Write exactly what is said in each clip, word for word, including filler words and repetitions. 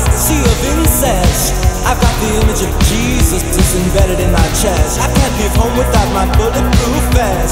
sea of incest. I've got the image of Jesus just embedded in my chest. I can't leave home without my bulletproof vest.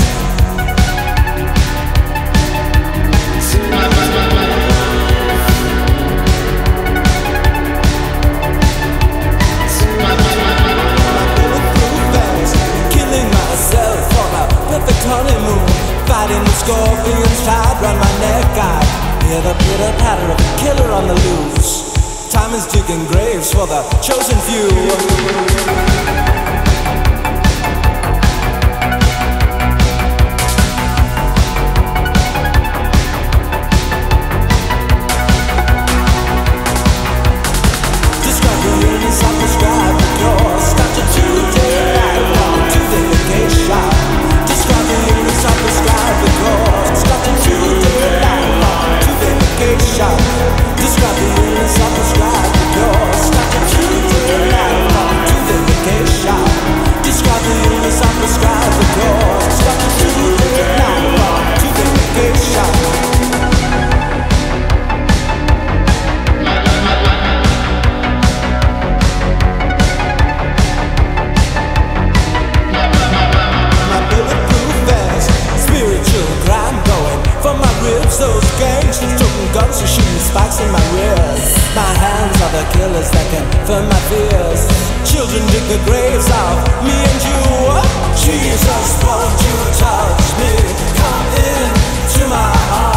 Honeymoon, fighting the scorpions tied round my neck. I hear the pitter patter of a killer on the loose. Time is digging graves for the chosen few. Those gangsters toting guns and shooting spikes in my rears. My hands are the killers that can firm my fears. Children dig the graves of me and you. Jesus, won't you touch me? Come in to my heart.